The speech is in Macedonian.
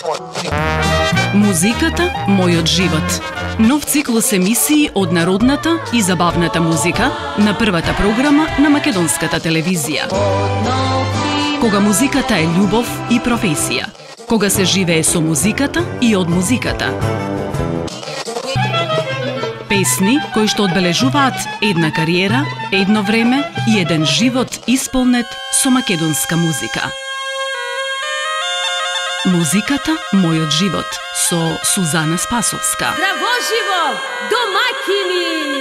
Музиката, мојот живот. Нов циклус емисии од народната и забавната музика на првата програма на македонската телевизија. Кога музиката е љубов и професија. Кога се живее со музиката и од музиката. Песни кои што одбележуваат една кариера, едно време и еден живот исполнет со македонска музика. Музиката, мојот живот, со Сузана Спасовска. Здраво живо, домакини!